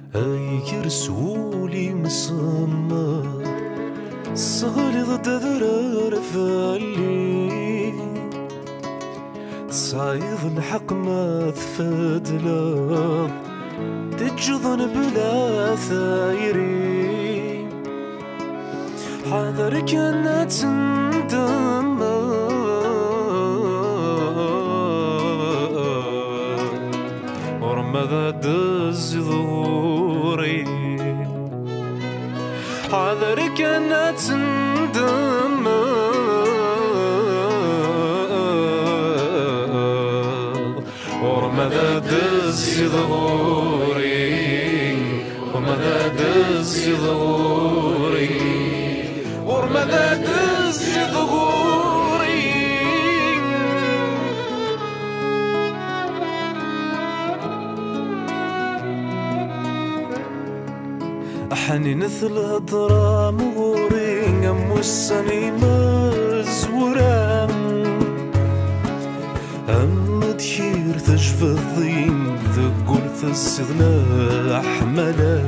أي رسولي مسمى صغلي ضد ذرار فالي تصايد الحق ما تفادلا تجضن بلا ثايري حاضر كانت تندم ورمضة دز ظهوري حاضر كانت تندم ورمضة دز ظهوري ورمضة دز ظهوري ورمضة دز ظهوري أحني مثل هضرة مغوري أم السني مزورة أم دحير تجف الضيم ذقول السذلة أحملا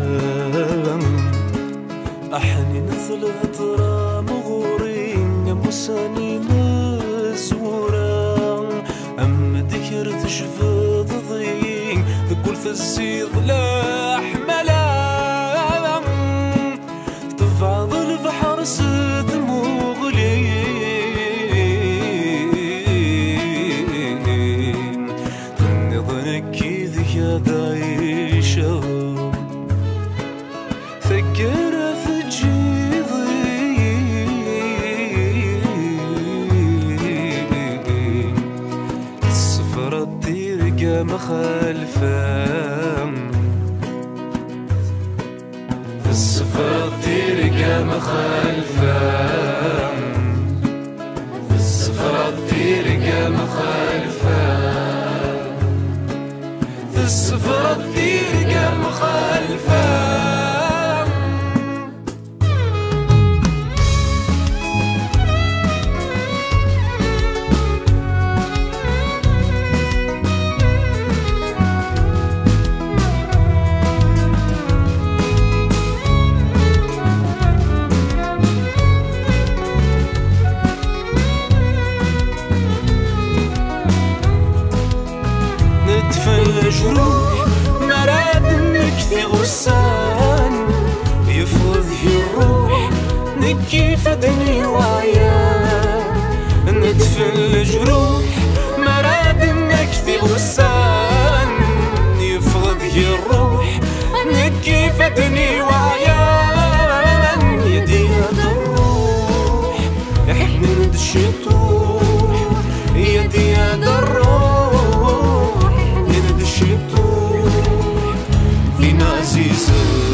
أحني مثل هضرة مغوري أم السني مزورة أم دحير تجف الضيم ذقول السذلة أحملا بعض البحر سد مغلين تنظنك ذي دايشة فكر في جيضي السفرة تلقى مخالفة السفرة تلقى مخالفة السفرة تلقى مخالفة السفرة تلقى مخالفة الجروح مراد نكفي غسان يفوض الروح نكي فدني وعيان ندفن الجروح مراد نكفي غسان يفوض الروح نكي فدني وعيان يدي هذا الروح احنا ندشتوح يدي هذا الروح فينا عزيزة